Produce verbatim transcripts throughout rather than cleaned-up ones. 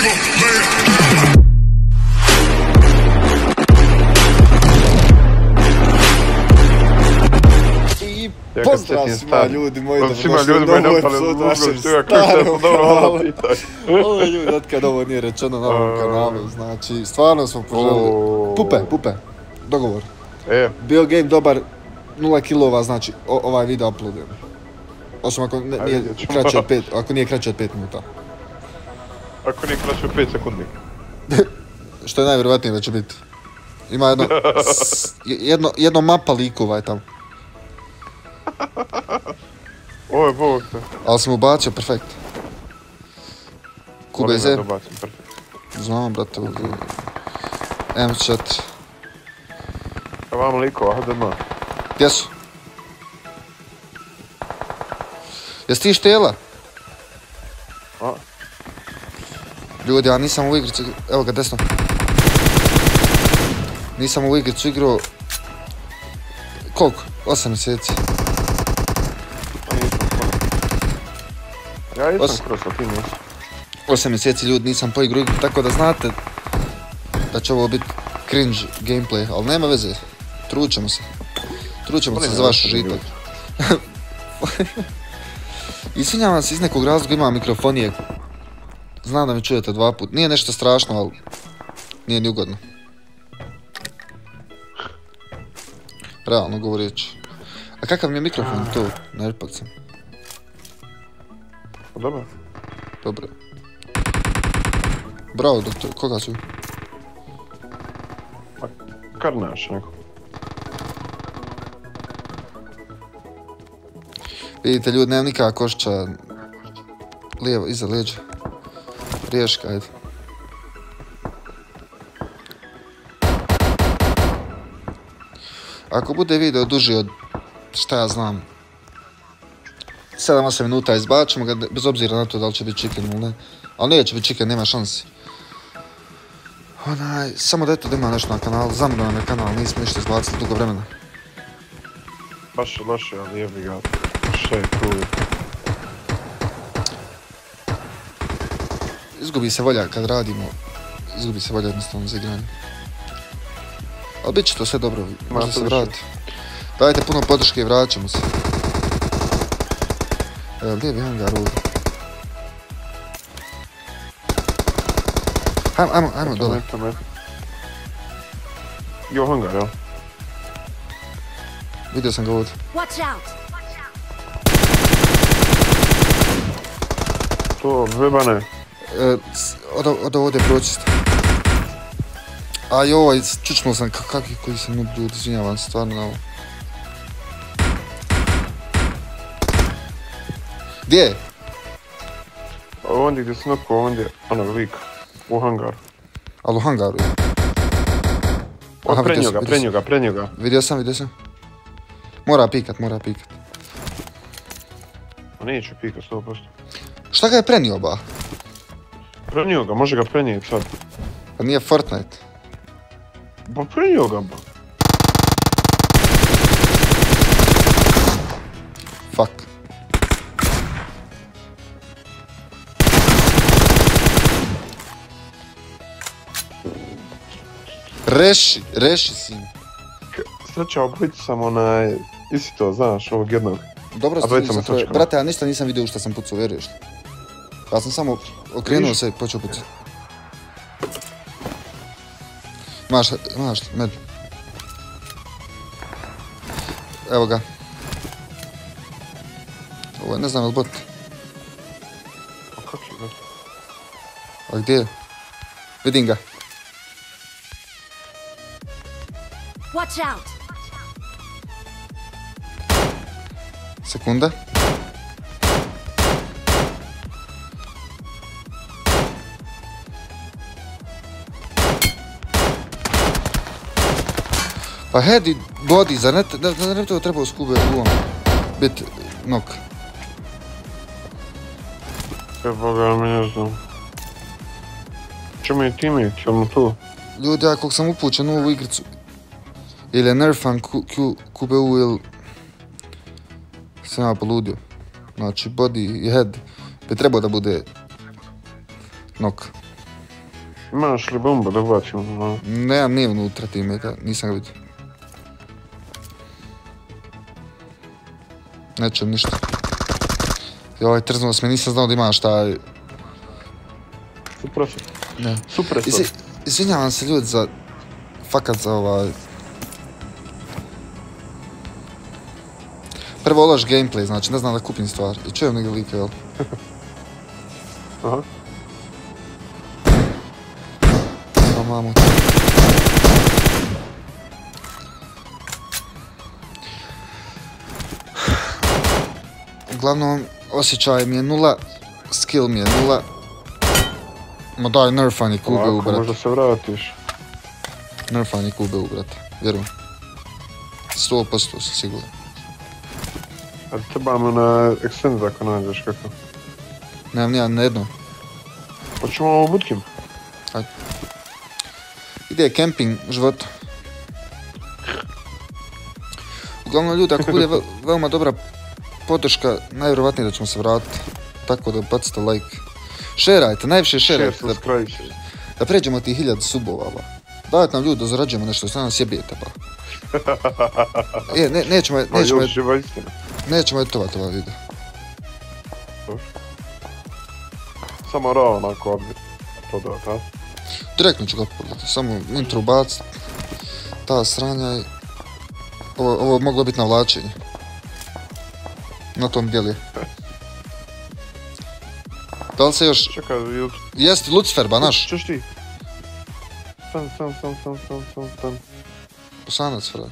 Pozdrav svima ljudi moji, da svima ljudi moji napali u našem starom kanalu. Ovo je ljudi, otkad ovo nije rečeno na ovom kanalu, znači stvarno smo poželili. Pupe, pupe, dogovor. Bio game dobar, nula kilova, znači ovaj video uploadujem. Osim ako nije kraće od pet, ako nije kraće od pet minuta. Ako nije kraće od pet sekundi. Što je najvjerovatnije da će biti. Ima jedno, jedno, jedno mapa likova je tamo. Ovo je bog te. Ali sam ubacio, perfekt. Q B Z. Znam, brate, ovdje. M četiri. A vam likova, H D M A. Gdje su? Jesi ti štela? A? Ljudi, ja nisam u igricu, evo ga desno. Nisam u igricu igrao... Koliko? Osam mjeseci. Ja jesam kroz, a ti nisi. Osam mjeseci ljudi nisam poigrao igru, tako da znate da će ovo biti cringe gameplay, ali nema veze. Trućemo se. Trućemo se za vaš užitak. Izvinjavam se, iz nekog razloga imam mikrofonije. Znam da me čujete dva put. Nije nešto strašno, ali nije ni ugodno. Realno govoreći. A kakav mi je mikrofon to? Na AirPodsam. Dobro. Dobro. Bravo, doktor. Koga su? Karnaš, neko. Vidite ljudi, nemam nikakva košća. Lijevo, iza leđa. Riješka, ajde. Ako bude video duži od, šta ja znam, sedam osam minuta izbačemo ga, bez obzira na to da li će biti chicken ili ne. Ali neće biti chicken, nema šansi. Onaj, samo da eto da ima nešto na kanalu, zamrlo nam je kanal, nismo ništa izbacili dugo vremena. Baš je loše, ali jebi ga, šta je cool. Izgubi se volja kad radimo, izgubi se volja jednostavno za igranje. Ali bit će to sve dobro, možda se vrati. Dajte puno podrške i vratit ćemo se. Evo, lijevi hangar ovdje. Ajmo, ajmo, ajmo dole. Jo, hangar, jel? Vidio sam ga ovdje. To, vebane. Od ovdje proći ste. A joj, čučnuo sam kakvi koji sam noob ljudi, izvinjavam se stvarno na ovo. Gdje je? Ondje gdje si nokao, ondje, onog lika. U hangaru. Ali u hangaru je? Prenio ga, prenio ga, prenio ga. Vidio sam, vidio sam. Mora pikat, mora pikat. A neću pikat sto posto. Šta ga je prenio ba? Prenio ga, može ga prenijeti sad. Pa nije Fortnite. Pa prenio ga ba. Fuck. Reši, reši sin. Sad ću obojiti sam onaj, isi to, znaš, ovog jednog. Dobro ste vidio sam troje. Brate, ja ništa nisam vidio što sam pucao, vjeruješ li? Ja sam samo okrenuo se i počeo pucati. Maš, maš, med. Evo ga. Ovo je, ne znam, je li bot? A kak je bot? A gdje je? Vidim ga. Watch out! Sekunda. Pa head i body, zar ne, da ne bi to trebao skube u ovom bit knock? Evo ga, mi ne znam. Čemu je teammate, jel mu tu? Ljudi, ja kog sam upućen u ovu igricu, ili je nerfan Q B U ili sam ja poludio. Znači body i head bi trebao da bude knock. Imaš li bomba da bacimo? Nemam, nije unutra teammate, nisam ga vidio. Nećem ništa. Joj, trznuo sam, nisam znao da imaš taj... Supresor. Ne. Supresor. Izvi, izvinjavam se ljudi za... Fakat za ovaj... Prvo loš gameplay, znači ne znam da kupim stvar. I čujem negdje like, jel? Aha. Pa mamo. Uglavnom, osjećaj mi je nula, skill mi je nula. Ma daj, nerfani kube u, brate. Možda se vratiš. Nerfani kube u, brate. Vjerujem. sto posto sam siguran. A trebamo na extend ako nađeš kako. Nemam nijedan na jedno. Hoćemo ovo bootcamp? Ajde. Ide camping život. Uglavnom ljudi, ako bude ve veoma dobra podrška, najvjerovatnije da ćemo se vratiti. Tako da bacite like. Šerajte, najviše šerajte. Share, subscribe. Da, da pređemo ti hiljadu subova, ba. Dajte nam ljudi da zarađujemo nešto, što nas jebijete, ba. E, ne, nećemo, Pa nećemo, još živa istina. nećemo editovati ovaj video. Samo rao onako odbit. To da, ta? Direktno ću ga pogledati, samo intro baciti. Ta sranja i... Ovo, ovo moglo biti navlačenje. Na tom dijelu je. Da li se još... Čekaj, YouTube. Jesti Lucifer, ba naš? Češ ti? Stan, stan, stan, stan, stan, stan, stan. Posanac, fraj.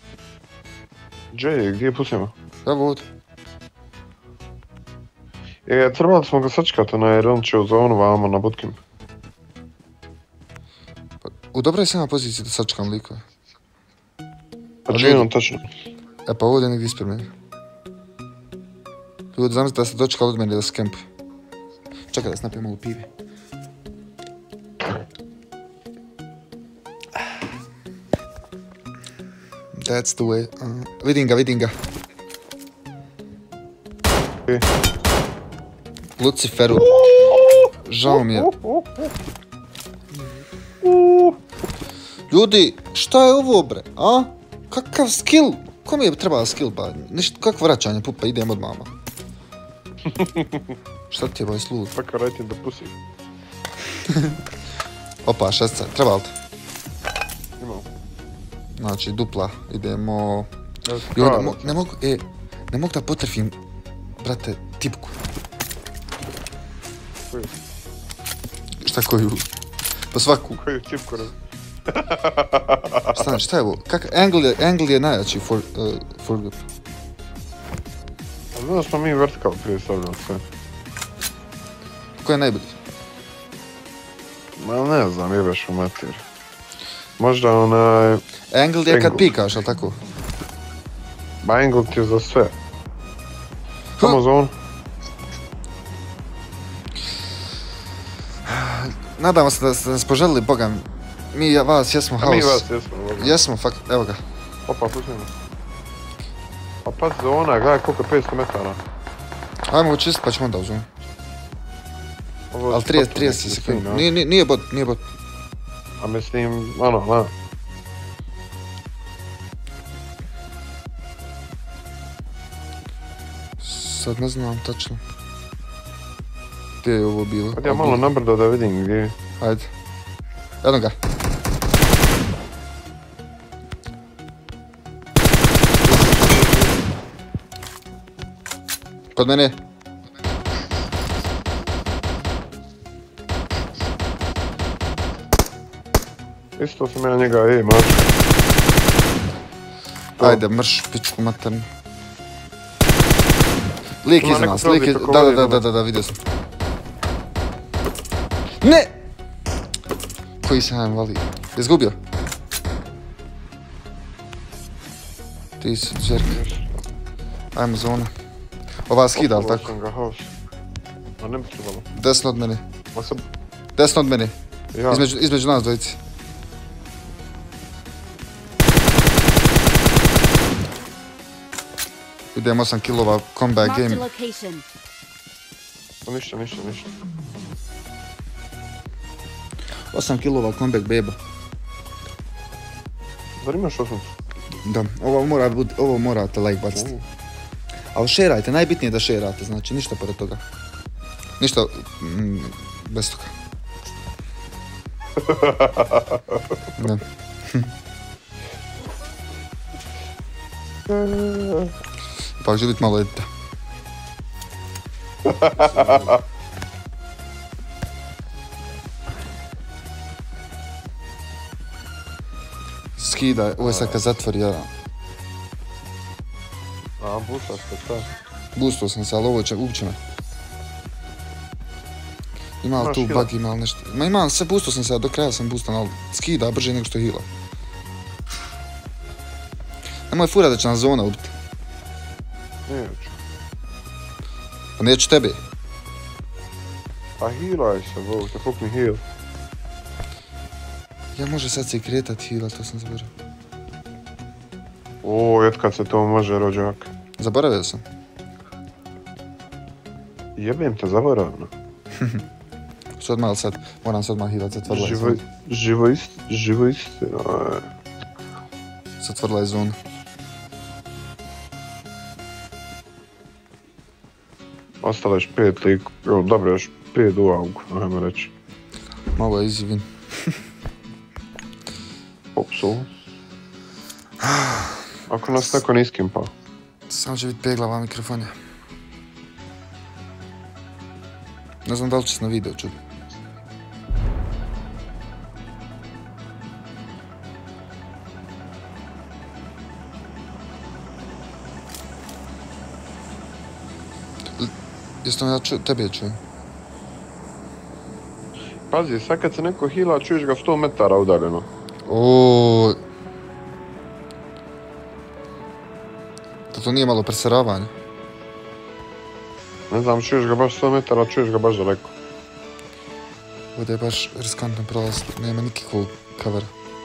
Jay, gdje pusimo? Evo ovdje. E, trebali smo ga sačekati, jer on će u zonu vamo na bootcamp. U dobroj sam na poziciji da sačekam likove. A gdje je on tačno? E pa ovdje negdje ispred mene. Ljudi, zamislite da ste dočekali od mene da se kempuju. Čekaj da se napijem malo pive. That's the way. Uh, vidim ga, vidim ga. E. Luciferu. Žao mi je. Ljudi, šta je ovo, bre? A? Kakav skill? Kome je trebala skill, ba? Ništa, kakvo vraćanje, pupa, idem od mama. Šta ti je, boj, slud? Tako right in the pussy. Opa, šestka, treba li te? Imam. Znači, dupla, idemo... Let's Jo, ne, go. mo ne mogu, e, ne mogu da potrefim, brate, tipku. Koju? Šta koju? Pa svaku. Koju tipku raz? Stani, šta je ovo? Kak, angle je, angle je najjači for, uh, for grip. A znaš smo mi vertikal prije stavljamo sve. Ko je najbolji? Ma ne znam, jebeš u mater. Možda onaj... Angle je kad Angle. pikaš, ali tako? Ma angle ti je za sve. Samo za on. Nadamo se da ste nas poželili, boga. Mi ja, vas jesmo A haos. mi vas jesmo. Boga. Jesmo, fakt, evo ga. Opa, pušimo. Pa pazi za ona, gledaj koliko je petsto metara. Ajmo učist pa ćemo onda uzmem. Ovo je Ali trideset, sport trideset neki, sekundi. no. Nije, nije, nije bot, nije bot. A mislim, ono, na. Sad ne znam tačno. Gdje je ovo bilo? Kad ja malo nabrdo da vidim gdje je. Ajde. Eno ga. Kod mene. Isto sam ja njega, ej, mač. Ajde, mrš, pičku maternu. Lik Ima iza neko nas, lik prolazi iza... preko Da, da, ovdje, da, da, da, da, vidio sam. Ne! Koji se hajem vali? Izgubio? Ti si džerka. Ajmo zona. Ova skida, ali tako? Sam ga haos. Ma ne bi trebalo. Desno od mene. Ma sam... Desno od mene. Ja. Između, između nas dvojici. Idem osam kilova combat Marked a game. location. Pa ništa, ništa, ništa. osam kilova comeback beba. Zar imaš osam? Da, ovo mora biti, ovo morate like baciti. Ali šerajte, najbitnije je da šerate, znači ništa pored toga. Ništa mm, bez toga. Da. Ipak će biti malo edita. Skida, ovo je sad kad zatvori, ja. A, busta ste, šta? Boostao sam se, ali ovo će, uopće me. Ima li tu bug, ima li nešto? Ma imam, sve boostao sam se, do kraja sam boostan, ali skida brže nego što heala. Nemoj fura da će nas zona ubiti. Neću. Pa neću tebe. Pa healaj se, Bog, te pukni heal. Ja može sad se i kretat heala, to sam zaboravio. O, et kad se to može, rođak. Zaboravio sam. Jebem te, zaboravno. Što odmah, ali sad, moram se odmah healat, zatvorila je Živo, zonu. živo ist, živo istina. Zatvorila je zonu. Ostalo još pet lik, dobro, još pet u augu, ajmo reći. Malo je easy win. Popsul. Ako nas neko ne iskimpa. Samo će biti peglava mikrofonja. Ne znam da li će se na video čuti. Jeste li ja ču, tebe čujem? Pazi, sad kad se neko heala, čuješ ga sto metara udaljeno. Oooo. Da to nije malo preseravanje? Ne znam, čuješ ga baš sto metara, čuješ ga baš daleko. Ovdje je baš riskantno prolaz, nema nikakvog covera.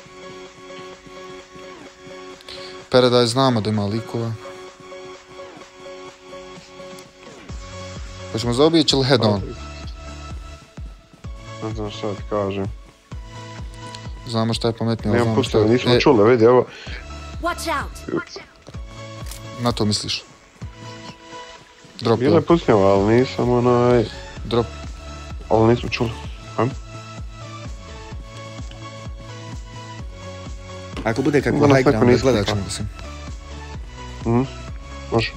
Paradise znamo da ima likova. Hoćemo zaobići ili head on? Ne znam šta ti kažem. Znamo šta je pametnije, ali Nemam znamo šta je... pustili, nismo E, čuli, vidi, evo. Watch out! na to misliš? Drop, Bilo je pusnjava, ali nisam onaj... drop. Ali nismo čuli. Ajmo. Ako bude kako Danas high neko ground, nisam gledat pa. ćemo da se... Mhm, može.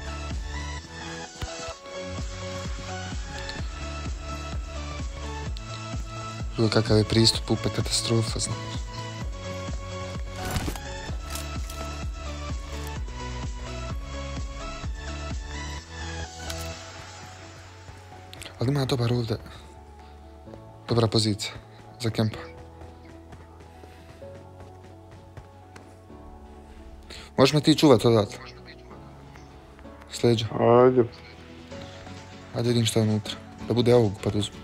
Bilo kakav je pristup, upe katastrofa, znaš. Ali ima dobar ovdje. Dobra pozicija za kempa. Možeš me ti čuvat odatle? Sljeđa. Ajde. Ajde vidim šta je unutra. Da bude ovog pa da uzmu.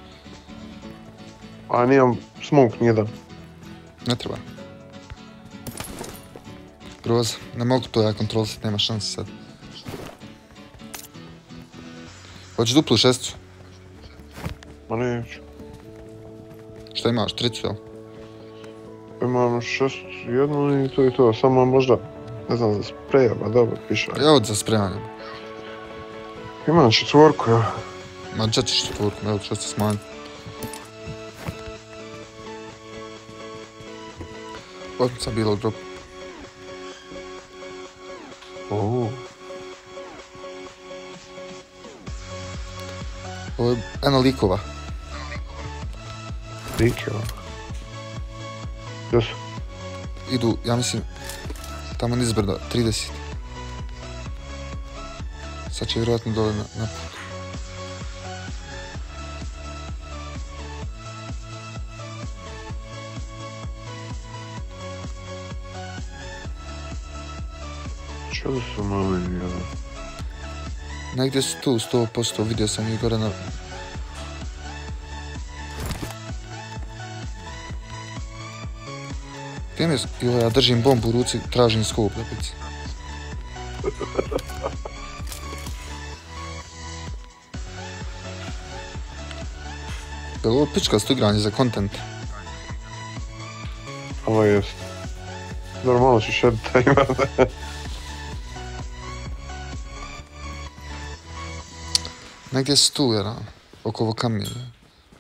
A nijem smoke nijedan. Ne treba. Groza. Ne mogu to ja kontrolisati, nema šanse sad. Hoćeš duplu šesticu? Ma neću. Šta imaš? Tricu, jel? Imam šest jednu i to je to. Samo možda, ne znam, za spreja, ba dobro, piše. Ja od za spremanje. Imam četvorku, ja. Ma četiš četvorku, evo što se smanji. Otmica bila u dropu. Ooo. Ovo je eno likova. Lik, ja. Gdje su? Idu, ja mislim, tamo nizbrdo, trideset. Sad će vjerojatno dole na, na put. Čeli su mali, ja. Negdje su tu, sto posto, vidio sam ih gore na... Gdje mi je... Jo, ja držim bombu u ruci, tražim skop da pici. Je li ovo pičkasto igranje za content? Ovo jest. Normalno ću šediti taj imate. Negdje su tu, jer oko ovo kamiona.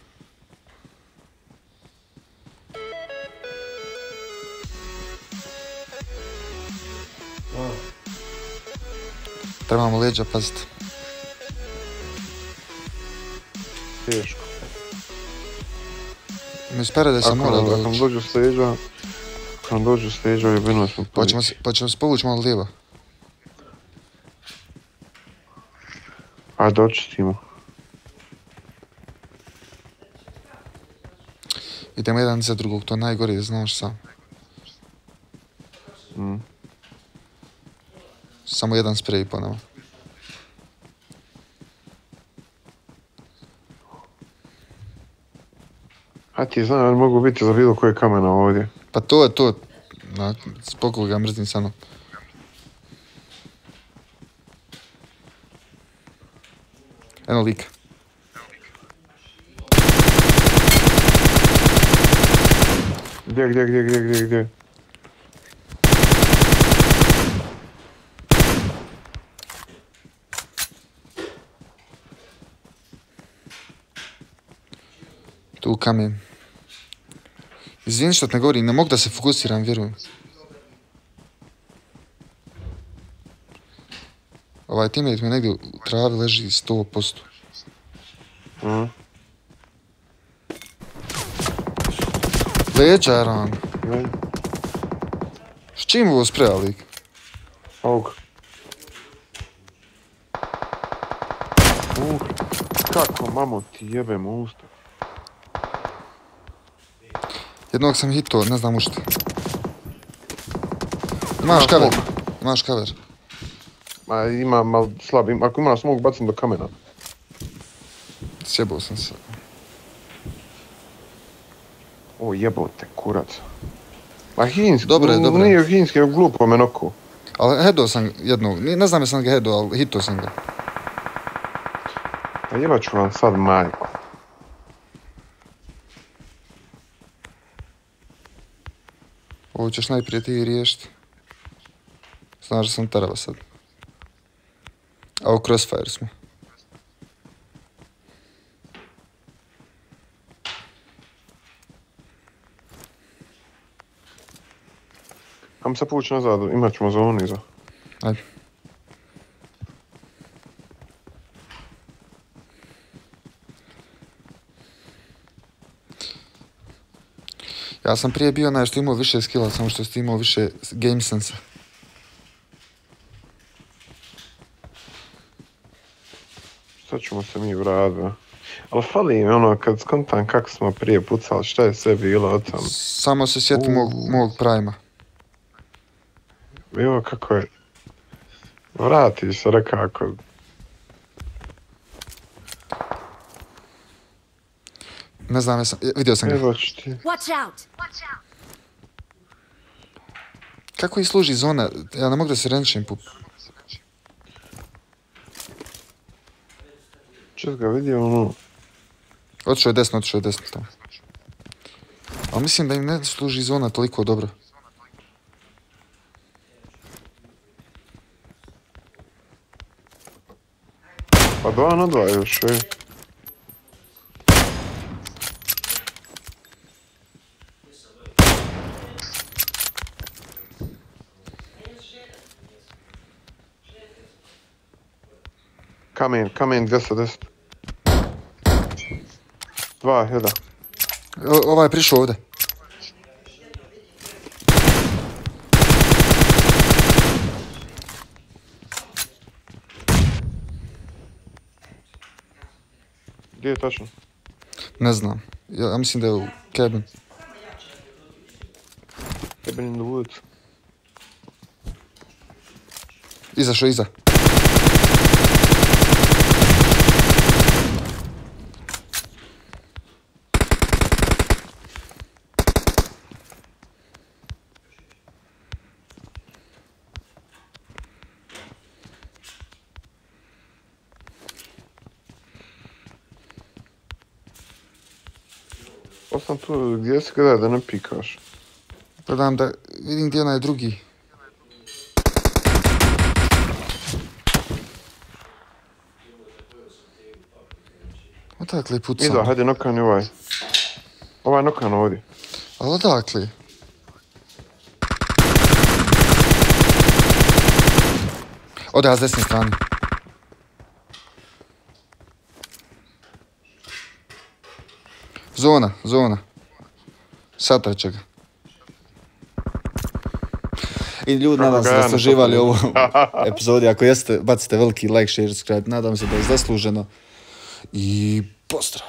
Trebamo leđa, pazite. Teško. Mi sperede se mora doći. Ako nam dođu s leđa, ako nam dođu s leđa, je bino smo pa ćemo, pa ćemo se povući malo lijevo. Ajde, očistimo. Idemo jedan za drugog, to najgore, znaš sam. Mm. Samo jedan sprej po nama. A ti znam, ali mogu biti za bilo koje kamena ovdje. Pa to je to. Na, spoko ga mrzim sa mnom. Eno lika. Gdje, gdje, gdje, gdje, gdje, gdje? Tu kamen. Izvini što ne govorim, ne mogu da se fokusiram, vjerujem. Ovaj teammate mi negdje u travi leži sto posto. Mhm. Leđa, Aran. Ne. S čim ovo spreja, lik? Ovog. Uh, kako mamo ti jebem usta. Jednog sam hitao, ne znam ušte. Imaš cover, imaš cover. Ma ima mal slab, ima, ako ima nas mogu bacim do kamena. Sjebao sam se. O jebote, kurac. Ma hinski, Dobre, n- dobre. nije hinski, nego glupo me noko. Ali headao sam jednog, ne znam jesam ga headao, ali hitao sam ga. A jebat ću vam sad majku. Ovo ćeš najprije ti riješiti. Znaš da sam tarava sad. A u Crossfire smo. Am se povući nazad, imat ćemo zonu iza. Ajde. Ja sam prije bio onaj što imao više skilla, samo što ste imao više game sense. Sad ćemo se mi vratiti. Ali fali mi ono kad skontam kako smo prije pucali, šta je sve bilo od tam. Samo se sjeti mog, mog prima. Evo kako je. Vrati se rekako. Ne znam, jesam, vidio sam ga. Evo ću ti. Watch out! Watch out! Kako i služi zona? Ja ne mogu da se renčim pup. Čet ga vidio ono. Otišao je desno, otišao je desno tamo. Ali mislim da im ne služi zona toliko dobro. Pa dva na dva još je. Kamen, kamen dvjesto deset. Dva, jedan. O, ovaj je prišao ovdje. Gdje je tačno? Ne znam. Ja, ja mislim da je u cabin. Cabin in the woods. Izašao iza. Osam tu, gdje si gledaj da ne pikaš? Gledam da vidim gdje onaj drugi. Odakle pucam? Iza, hajde nokani ovaj. Ovaj nokan ovdje. Ali odakle? Ode, s desne strane. Zona, zona. Šatraće ga. I ljudi, nadam se da ste uživali ovu epizodi. Ako jeste, bacite veliki like, share, subscribe. Nadam se da je zasluženo. I pozdrav!